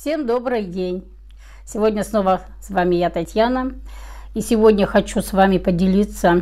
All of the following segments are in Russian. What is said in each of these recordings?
Всем добрый день! Сегодня снова с вами я, Татьяна. И сегодня хочу с вами поделиться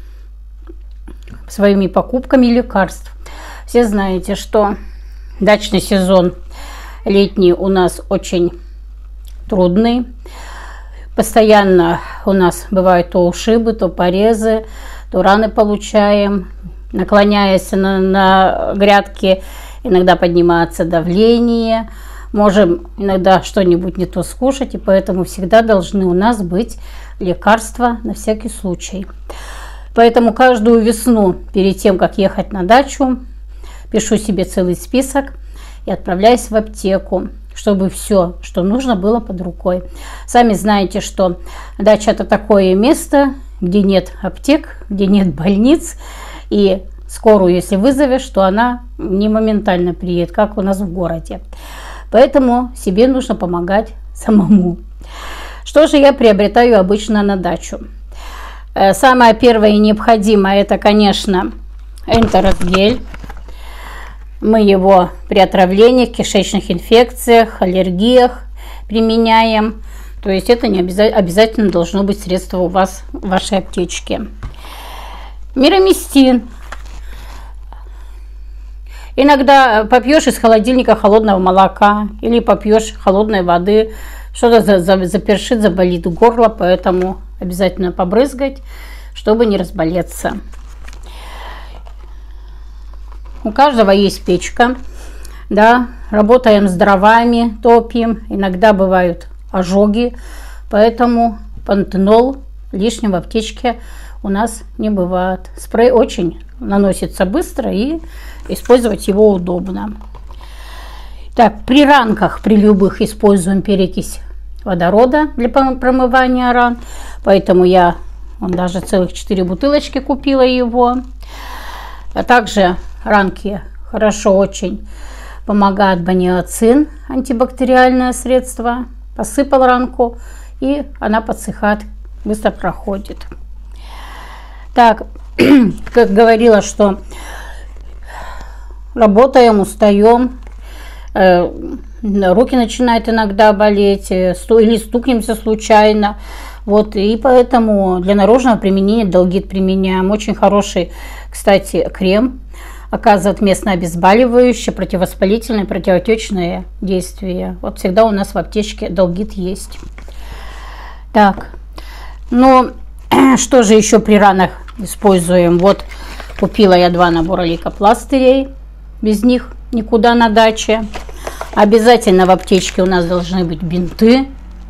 своими покупками лекарств. Все знаете, что дачный сезон летний у нас очень трудный. Постоянно у нас бывают то ушибы, то порезы, то раны получаем. Наклоняясь на грядке, иногда поднимается давление. Можем иногда что-нибудь не то скушать, и поэтому всегда должны у нас быть лекарства на всякий случай. Поэтому каждую весну, перед тем, как ехать на дачу, пишу себе целый список и отправляюсь в аптеку, чтобы все, что нужно, было под рукой. Сами знаете, что дача – это такое место, где нет аптек, где нет больниц, и скорую, если вызовешь, то она не моментально приедет, как у нас в городе. Поэтому себе нужно помогать самому. Что же я приобретаю обычно на дачу? Самое первое и необходимое – это, конечно, энтеросгель. Мы его при отравлениях, кишечных инфекциях, аллергиях применяем. То есть это не обязательно должно быть средство у вас в вашей аптечке. Мирамистин. Иногда попьешь из холодильника холодного молока или попьешь холодной воды, что-то запершит, заболит горло, поэтому обязательно побрызгать, чтобы не разболеться. У каждого есть печка, да, работаем с дровами, топим, иногда бывают ожоги, поэтому пантенол лишним в аптечке у нас не бывает. Спрей очень наносится быстро и использовать его удобно. Так, при ранках, при любых, используем перекись водорода для промывания ран. Поэтому я даже целых 4 бутылочки купила его. А также ранки хорошо очень помогает баниоцин, антибактериальное средство. Посыпал ранку, и она подсыхает, быстро проходит. Так, как говорила, что работаем, устаем, руки начинают иногда болеть, или стукнемся случайно. Вот, и поэтому для наружного применения Долгит применяем. Очень хороший, кстати, крем. Оказывает местное обезболивающее, противовоспалительное, противоотечное действие. Вот всегда у нас в аптечке Долгит есть. Так, ну, что же еще при ранах используем? Вот, купила я 2 набора лейкопластырей. Без них никуда на даче. Обязательно в аптечке у нас должны быть бинты.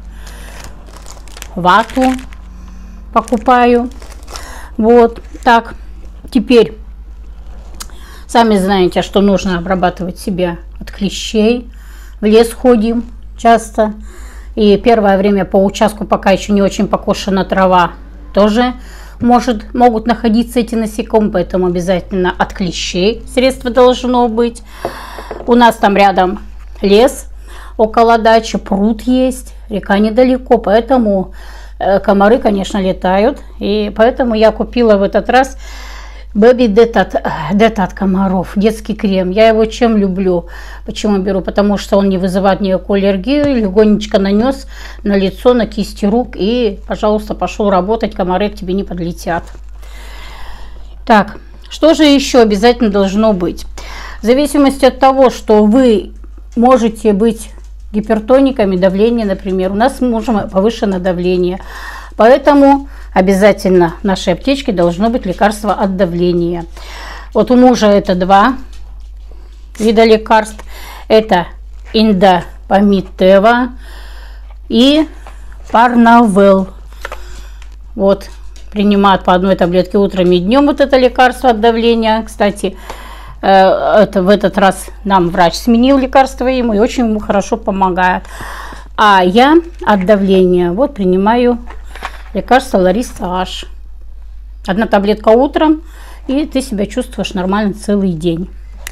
Вату покупаю. Вот, так, теперь сами знаете, что нужно обрабатывать себя от клещей. В лес ходим часто. И первое время по участку, пока еще не очень покошена трава, тоже могут находиться эти насекомые, поэтому обязательно от клещей средство должно быть. У нас там рядом лес, около дачи, пруд есть, река недалеко, поэтому комары, конечно, летают. И поэтому я купила в этот раз Baby Dead от комаров, детский крем. Я его чем люблю? Почему беру? Потому что он не вызывает никакую аллергию. Легонечко нанес на лицо, на кисти рук и, пожалуйста, пошел работать, комары к тебе не подлетят. Так, что же еще обязательно должно быть? В зависимости от того, что вы можете быть гипертониками, давление, например. У нас может повышенное давление. Поэтому обязательно в нашей аптечке должно быть лекарство от давления. Вот у мужа это 2 вида лекарств. Это Индопамид-Тева и Парнавел. Вот, принимают по 1 таблетке утром и днем вот это лекарство от давления. Кстати, в этот раз нам врач сменил лекарство ему и очень ему хорошо помогает. А я от давления вот принимаю лекарство Лариса H. 1 таблетка утром, и ты себя чувствуешь нормально целый день.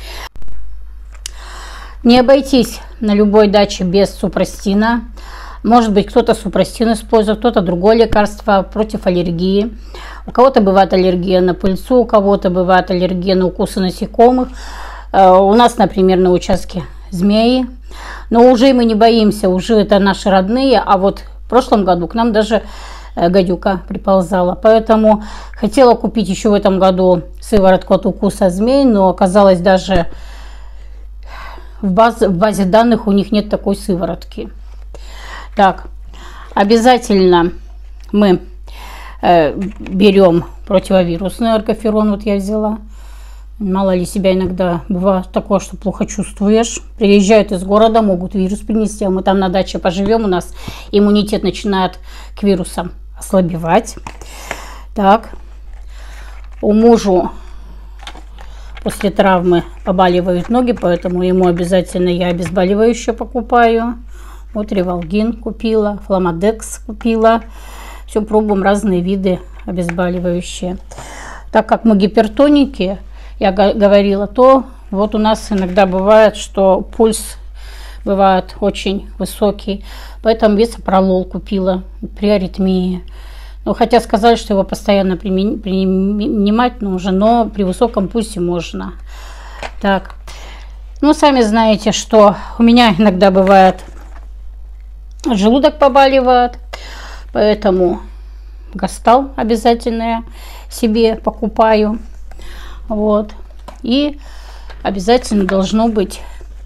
Не обойтись на любой даче без супрастина. Может быть, кто-то супрастин использует, кто-то другое лекарство против аллергии. У кого-то бывает аллергия на пыльцу, у кого-то бывает аллергия на укусы насекомых. У нас, например, на участке змеи. Но уже мы не боимся, уже это наши родные. А вот в прошлом году к нам даже гадюка приползала. Поэтому хотела купить еще в этом году сыворотку от укуса змей, но оказалось, даже в базе данных у них нет такой сыворотки. Так, обязательно мы берем противовирусный оргоферон. Вот я взяла. Мало ли, себя иногда бывает такое, что плохо чувствуешь. Приезжают из города, могут вирус принести, а мы там на даче поживем, у нас иммунитет начинает к вирусам ослабевать. Так, у мужа после травмы побаливают ноги, поэтому ему обязательно я обезболивающее покупаю. Вот Ревалгин купила, Фламадекс купила. Все пробуем разные виды обезболивающие. Так как мы гипертоники, я говорила, то вот у нас иногда бывает, что пульс бывает очень высокий. Поэтому бисопролол купила при аритмии. Ну, хотя сказали, что его постоянно принимать нужно, но при высоком пульсе можно. Так, ну, сами знаете, что у меня иногда бывает желудок побаливает, поэтому Гастал обязательно я себе покупаю. Вот. И обязательно должно быть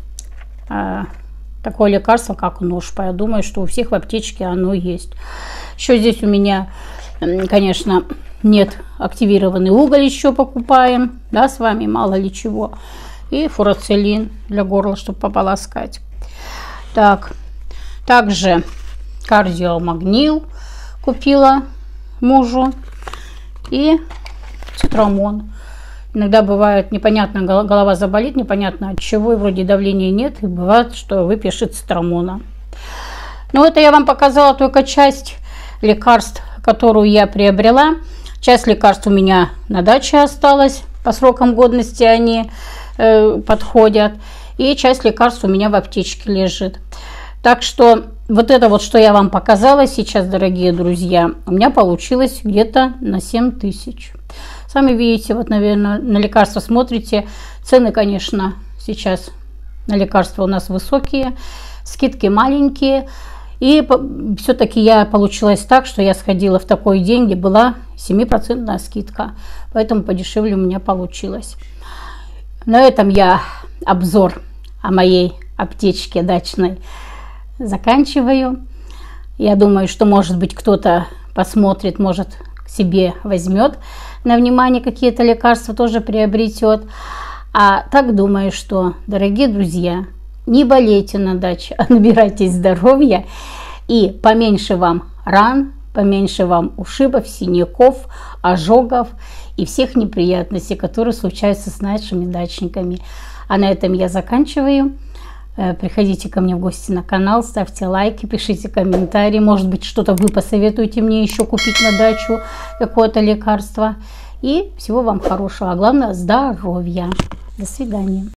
такое лекарство, как ножпа. Я думаю, что у всех в аптечке оно есть. Еще здесь у меня, конечно, нет, активированный уголь еще покупаем. Да, с вами, мало ли чего. И фурацилин для горла, чтобы пополоскать. Так, также кардиомагнил купила мужу. И цитрамон. Иногда бывает непонятно, голова заболит, непонятно от чего, и вроде давления нет, и бывает, что выпьешь цитрамона. Но это я вам показала только часть лекарств, которую я приобрела. Часть лекарств у меня на даче осталась, по срокам годности они подходят. И часть лекарств у меня в аптечке лежит. Так что вот это вот, что я вам показала сейчас, дорогие друзья, у меня получилось где-то на 7000. Сами видите, вот, наверное, на лекарства смотрите. Цены, конечно, сейчас на лекарства у нас высокие, скидки маленькие. И все-таки я получилось так, что я сходила в такой день, где была 7% скидка. Поэтому подешевле у меня получилось. На этом я обзор о моей аптечке дачной заканчиваю. Я думаю, что, может быть, кто-то посмотрит, может, к себе возьмет на внимание какие-то лекарства, тоже приобретет. А так думаю, что, дорогие друзья, не болейте на даче, а набирайтесь здоровья. И поменьше вам ран, поменьше вам ушибов, синяков, ожогов и всех неприятностей, которые случаются с нашими дачниками. А на этом я заканчиваю. Приходите ко мне в гости на канал, ставьте лайки, пишите комментарии. Может быть, что-то вы посоветуете мне еще купить на дачу, какое-то лекарство. И всего вам хорошего, а главное здоровья. До свидания.